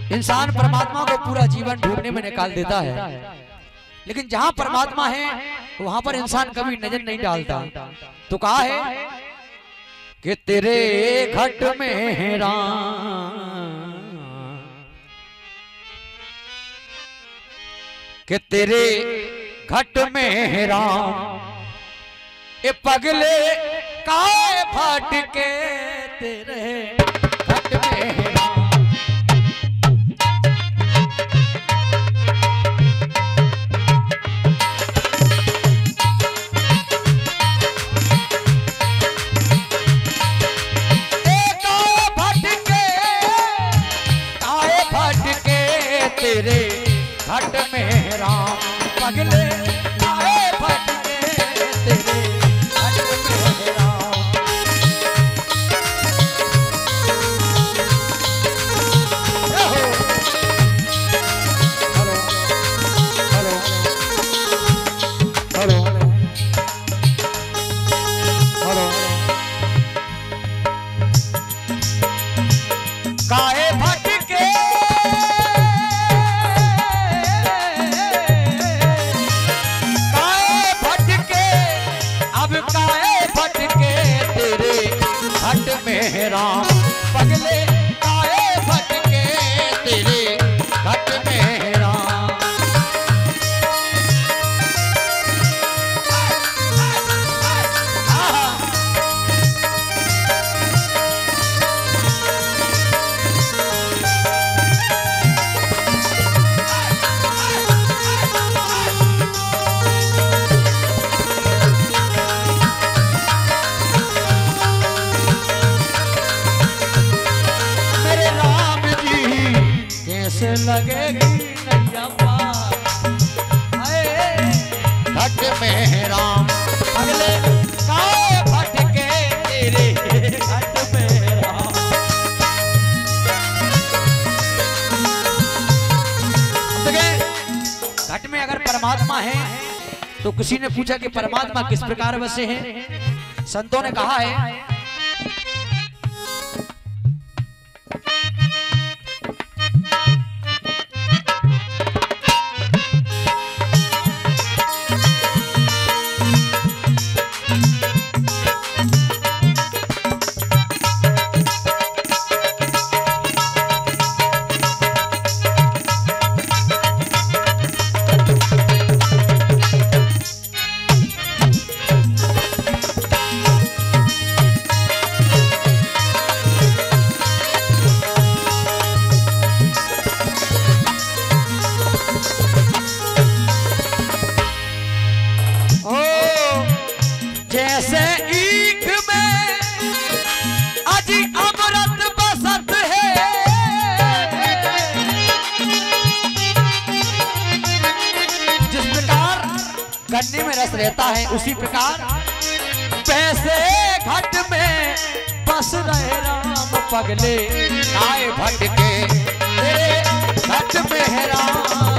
इंसान परमात्मा को पूरा जीवन ढूंढने में निकाल देता है, लेकिन जहां परमात्मा है वहां पर इंसान कभी नजर नहीं डालता। तो कहा है कि तेरे घट में है राम, कि तेरे घट में है राम, ए पगले काए फटके तेरे घट में है राम। तेरे घट में राम, पगले आए फटके तेरे घट में Ram. Hello hello hello hello काहे फटके राम, पगले आए फटके तेरे घट में राम। कैसे लगेगी नैया पार, घट में राम, पगले काए फटके तेरे घट में राम। घट में अगर परमात्मा है तो किसी ने पूछा कि परमात्मा किस प्रकार बसे हैं। संतों ने कहा है जैसे ईख में अजी अमृत बसत है, जिस प्रकार गन्ने में रस रहता है उसी प्रकार वैसे घट में बस रहे राम, पगले आए भटके तेरे घट में राम।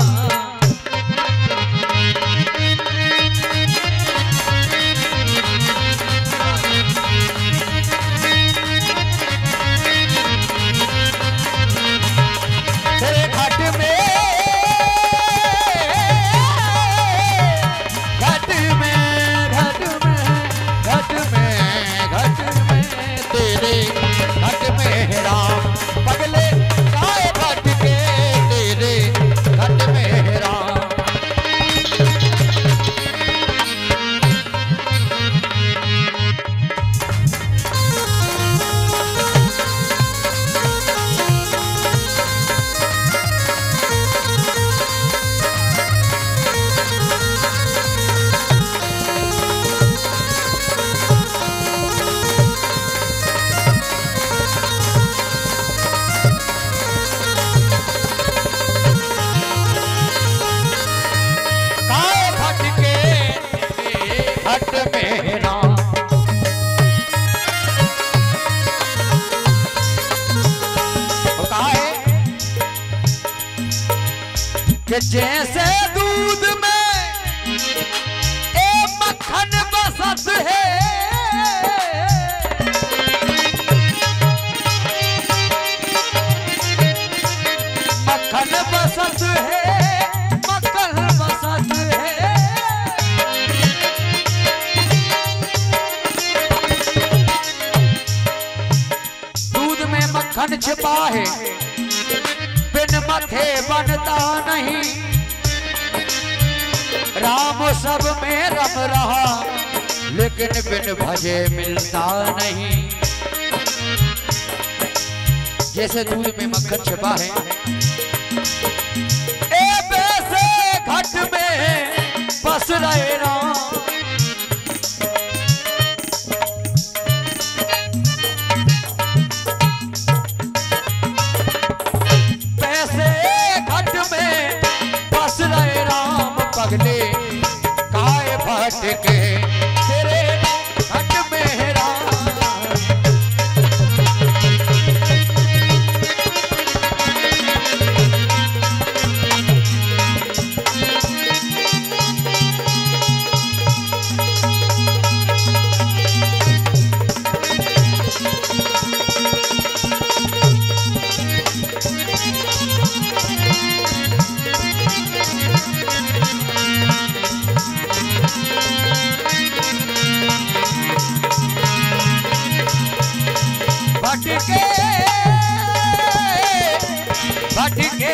कि जैसे दूध में एक मक्खन बसत है, बढ़ता नहीं, राम सब में रम रहा, लेकिन बिन भजे मिलता नहीं। जैसे दूध में मक्खन छिपा है, वैसे घट में बस रहे राम। वैसे घट में बस रहे राम, पगले काय भटके तेरे घट में राम। भटके भटके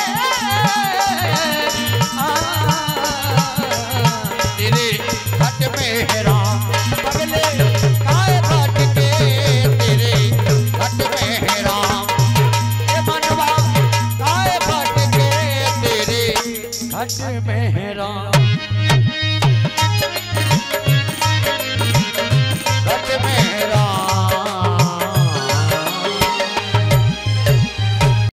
तेरे घट में राम, पगले काय भटके तेरे घट में राम। ये मनवा काय भटके तेरे घट में राम।